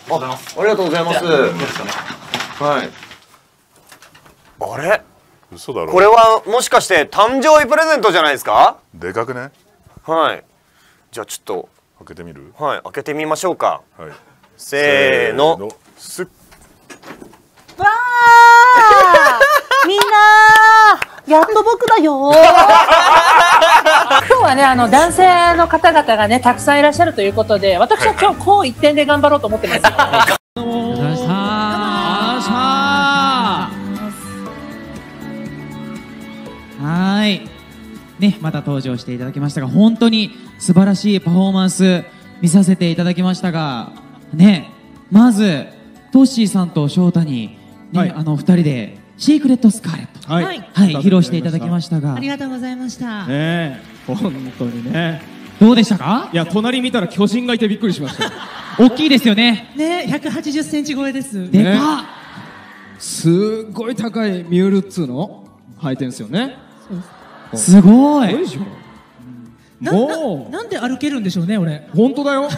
ありがとうございます。はい。あれ？ 嘘だろ。 これはもしかして誕生日プレゼントじゃないですか？ でかくね？ はい。じゃあちょっと開けてみる？ はい、開けてみましょうか。 はい。 せーの。すっ。 わーみんなやっと僕だよ今日はね男性の方々がねたくさんいらっしゃるということで、私は今日こう一点で頑張ろうと思ってます。 はい。ね、また登場していただきましたが、本当に素晴らしいパフォーマンス見させていただきましたが、ね、まずトッシーさんと翔太に、ね、はい、2人でシークレットスカーレット、はい、はい、披露していただきましたが、 ありがとうございました。 ね、本当にね。 どうでしたか？ いや、隣見たら巨人がいてびっくりしました。 大きいですよね。 ね、180センチ超えです。 でかっ。 すっごい高いミュールっつうの履いてんすよね。 すごい。 もうなんで歩けるんでしょうね、俺。 本当だよ。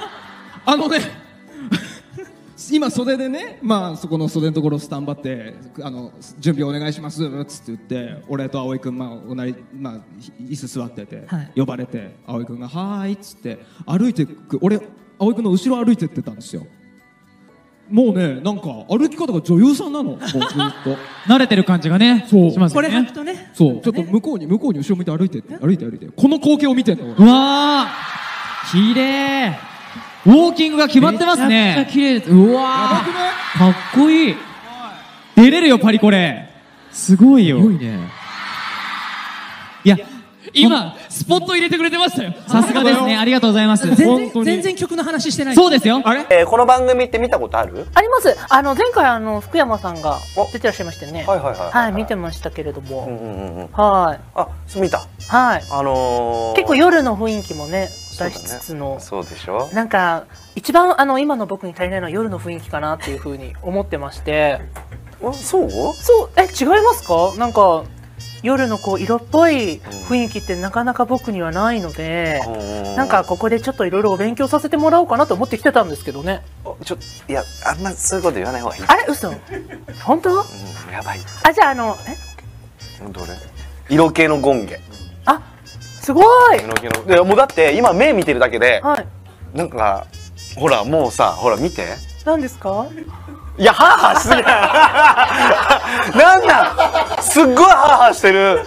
今袖でね、まあそこの袖のところスタンバって準備お願いしますっつって言って、俺と葵君椅子座ってて、はい、呼ばれて葵君がはーいっつって歩いてく、俺葵君の後ろ歩いてってたんですよ。もうね、なんか歩き方が女優さんなの。もうずっと慣れてる感じがね、 そうしますよね。 これ履くとね、 そうちょっと向こうに後ろ向いて歩いてこの光景を見てんの。 うわー、綺麗。ウォーキングが決まってますね。めっちゃ綺麗です。うわー、かっこいい。出れるよパリコレ。すごいよ。すごいね。いや、今スポット入れてくれてましたよ。さすがですね。ありがとうございます。 全然曲の話してない。 そうですよ。 あれ？この番組って見たことある？ あります。前回福山さんが出てらっしゃいましたよね。はい見てましたけれども、はい。 あ、見た。 はい。結構夜の雰囲気もね出しつつの。 そうでしょ。 なんか一番今の僕に足りないのは夜の雰囲気かなっていう風に思ってまして。 そう？ そう、違いますか？なんか。夜のこう色っぽい雰囲気ってなかなか僕にはないので、なんかここでちょっといろいろお勉強させてもらおうかなと思ってきてたんですけどね。 いや、あんまそういうこと言わない方がいい。 あれ、嘘？本当？ やばい。 じゃあどれ？色系のゴンゲ。 あ、すごい。 色系の。いやもうだって今目見てるだけで、なんかほらもうさ、ほら見て。 何ですか？ いや、ハーハーしすぎなんだ、すっごいハーハーしてる。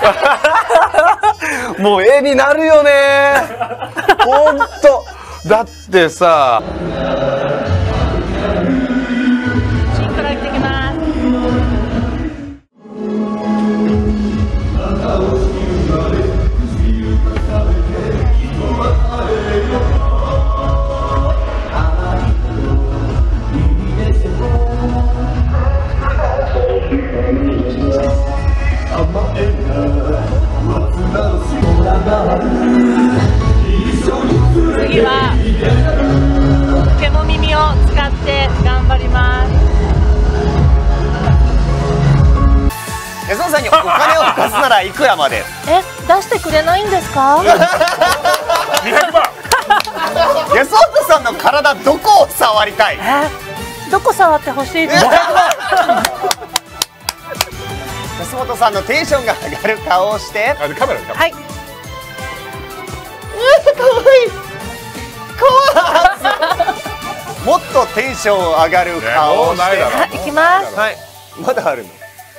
もう絵になるよね。ほんとだってさ。 シンクロ行ってきます。次は毛も耳を使って頑張ります。 安野さんにお金を貸すならいくらまで？ 出してくれないんですか 200万。 安本さんの体どこを触りたい？ どこ触ってほしいですか？ 安本さんのテンションが上がる顔をして。 カメラで。 はい。 かわいい。もっとテンション上がる顔をして。 いきます。 はい。まだあるの。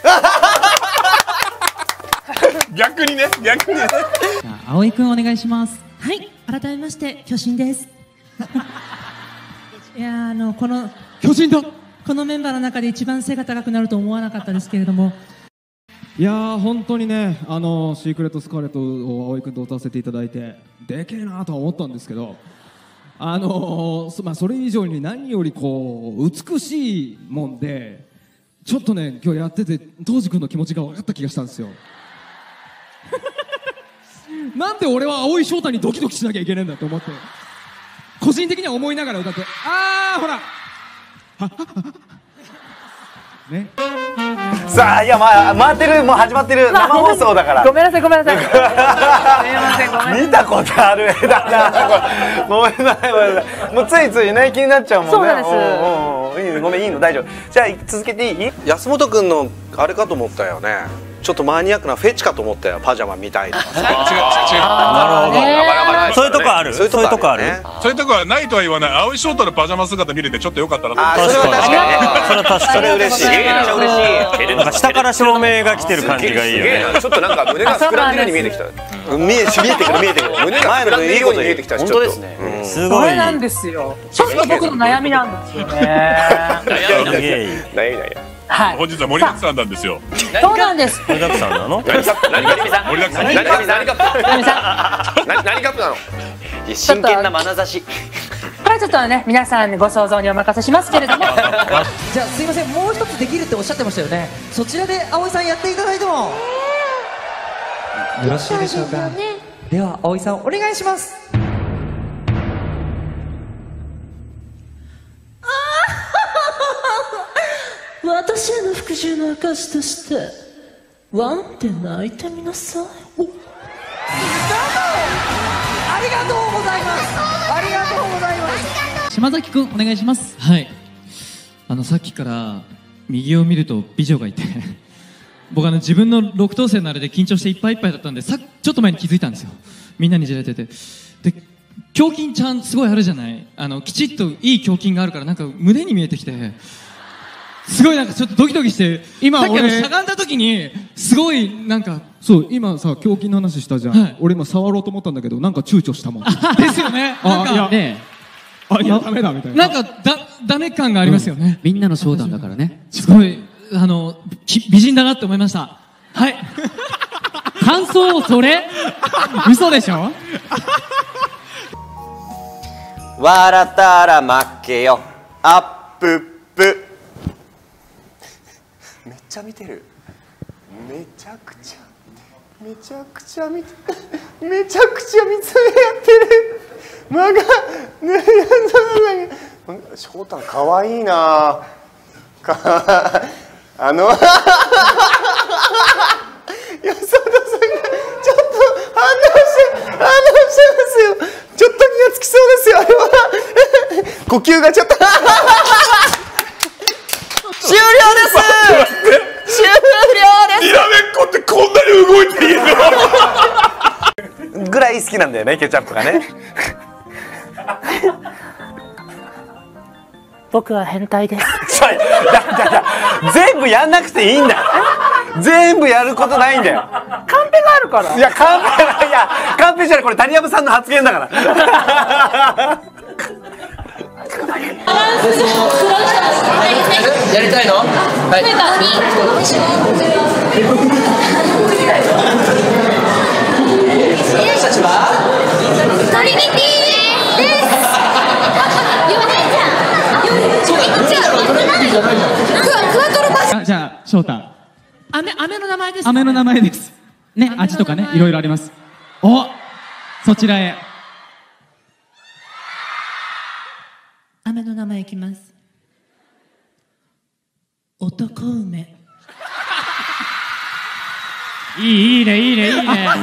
逆にね。 葵くんお願いします。 はい、改めまして巨神です。いやこの巨人だ。 このメンバーの中で一番背が高くなると思わなかったですけれども。 いやー本当にね、シークレットスカーレットを葵君と歌わせていただいてでけえなとは思ったんですけど、それ以上に何よりこう美しいもんで、ちょっとね今日やってて当時君の気持ちが分かった気がしたんですよ。なんで俺は蒼井翔太にドキドキしなきゃいけないんだと思って、個人的には思いながら歌って、ほらね。 さあ、いや、まあ、回ってる、もう始まってる、生放送だから。 ごめんなさいごめんなさい。すいませんごめんなさい。 見たことある絵だな。ごめんなさい、ごめんなさい。もうついついね、気になっちゃうもんね。 そうなんです。 いいの、ごめん、いいの、大丈夫。じゃあ、続けていい？安本くんのあれかと思ったよね。ちょっとマニアックなフェチかと思ったよ、パジャマみたいな。 違う違う違う。 なるほど。 そういうとこある。そういうとこある。 そういうとこはないとは言わない。青いショートのパジャマ姿見れてちょっと良かったなと思って。 それは確かに。 それは確かに。 それ嬉しい。めっちゃ嬉しい。 なんか下から照明が来てる感じがいいよね。 ちょっとなんか胸が膨らんでるように見えてきた。 見えてくる見えてくる。 胸が膨らんでるように見えてきた。 本当ですね。 すごい。 それなんですよ。ちょっと僕の悩みなんですよね。 悩み。 はい。 本日は盛りだくさんなんですよ。 そうなんです。 盛りだくさんなの？ 何カップ盛りだくさん。 何カップなの？ 真剣な眼差し。 これちょっとね、皆さんご想像にお任せしますけれども。 じゃあすいません、もう一つできるっておっしゃってましたよね。そちらで葵さんやっていただいてもよろしいでしょうか。では葵さんお願いします。 私への復讐の証としてワンって泣いてみなさい。 ありがとうございます。ありがとうございます。 島崎くんお願いします。はい。さっきから右を見ると美女がいて僕自分の6等星のあれで緊張していっぱいいっぱいだったんでちょっと前に気づいたんですよ。みんなにじられてて、で胸筋ちゃんすごいあるじゃない。きちっといい胸筋があるからなんか胸に見えてきてすごいなんかちょっとドキドキして、今さっきしゃがんだ時にすごいなんかそう今さ胸筋の話したじゃん、はい、俺今触ろうと思ったんだけどなんか躊躇したもんですよね。なんかねいやダメだみたいな、 なんかダメ感がありますよね、 みんなの商談だからね。 すごい美人だなって思いました。はい感想それ嘘でしょ。 笑ったら負けよアッププ。めっちゃ見てる。めちゃくちゃ見つめ合ってる。間が翔太かわいいな。安田さんがちょっと反応してますよ。ちょっと気がつきそうですよあれは。呼吸がちょっと終了です終了です。 にらめっこってこんなに動いていいの？ ぐらい好きなんだよね、ケチャップがね。 僕は変態です。 全部やんなくていいんだよ。全部やることないんだよ。 カンペがあるから。 いやカンペじゃない、これ谷山さんの発言だから。 やりたいの？はい。私たちはトリニティです。クワトロパス。 じゃあ翔太。 飴の名前です。 飴の名前ですね。味とかねいろいろあります。おそちらへ。 飴の名前いきます。男梅。 いいねいいよ。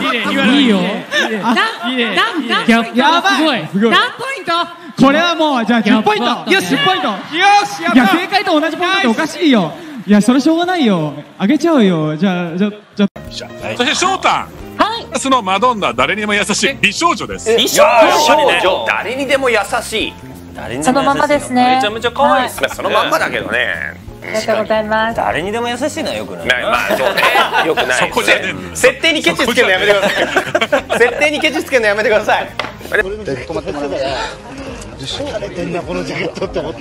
やばい。すごい。 何ポイント？ これはもうじゃあ10ポイント。よし10ポイント。よしやった。いや正解と同じポイントっておかしいよ。いやそれしょうがないよ。あげちゃうよ。じゃあそして翔太。そのマドンナ誰にも優しい美少女です。 美少女誰にでも優しい。 そのままですね。 めちゃめちゃ可愛いですね。そのまんまだけどね。 ありがとうございます。 誰にでも優しいのはよくない。 まあそうね。よくない。 そこじゃねえ。 設定にケチつけるのやめてください。設定にケチつけるのやめてください。 止まってもらって。洒落てんなこのジャケットって思って。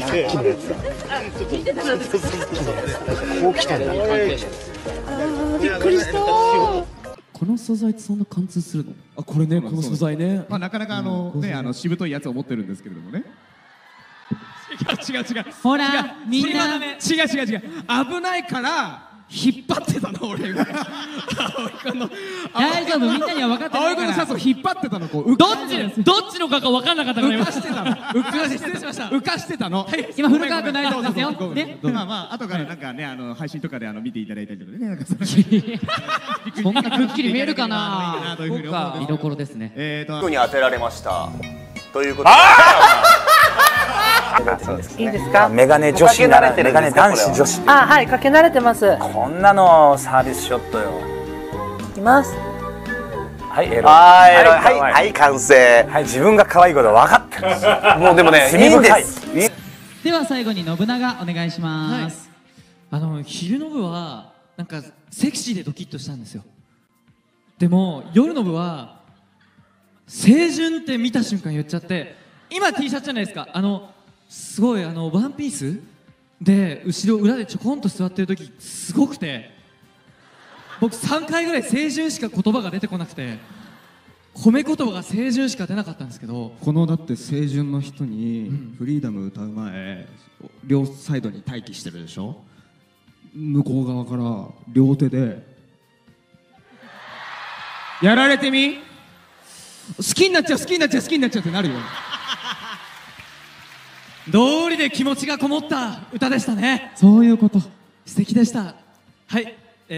こう来たんだ。びっくりした。 この素材ってそんな貫通するの？ これね、この素材ね。 なかなかしぶといやつを持ってるんですけれどもね。違うほらみんな違う危ないから引っ張ってたの俺が。 大丈夫、みんなには分かってないから。 葵君のシャツを引っ張ってたの、こうどっちのか分かんなかったから浮かしてたの。 失礼しました。 浮かしてたの。 今古川君大丈夫ですよ。ね。 まあまあ後からなんかね配信とかで見ていただいたりとかねなんかそんなくっきり見えるかな。 というふうに思うんです。 見どころですね。 に当てられましたということで。 いいですか。 メガネ女子ならメガネ男子女子。 あ、はい、かけ慣れてます。 こんなのサービスショットよ。 います。 はいエロ。 はい完成。 はい自分が可愛いこと分かってる。 もうでもねいいんです。 では最後に信長お願いします。昼の部はなんかセクシーでドキッとしたんですよ。でも夜の部は清純って見た瞬間言っちゃって、今 T シャツじゃないですか。すごいワンピースで後ろ裏でちょこんと座ってる時すごくて、僕3回ぐらい清純しか言葉が出てこなくて、褒め言葉が清純しか出なかったんですけど、 このだって清純の人にフリーダム歌う前両サイドに待機してるでしょ。向こう側から両手でやられてみ、好きになっちゃう好きになっちゃう好きになっちゃうってなるよ。 道理で気持ちがこもった歌でしたね。 そういうこと。 素敵でした。はい。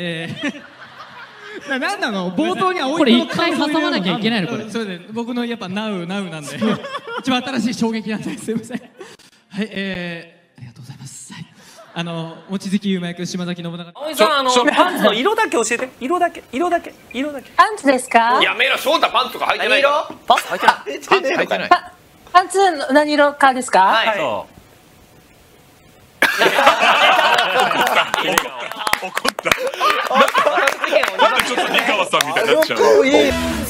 なんなの冒頭にはこれ一回挟まなきゃいけないのこれ。それで僕のやっぱナウなんで一番新しい衝撃なんですいません。はいありがとうございます。はい。望月ゆうま役島崎信長。 葵さんパンツの色だけ教えて。色だけ。 パンツですか。 やめろ、翔太パンツとか履いてない。 パンツ履いてない。パンツ履いてない。 パンツ何色かですか。 はい。 怒った。なんでちょっと二川さんみたいになっちゃうの。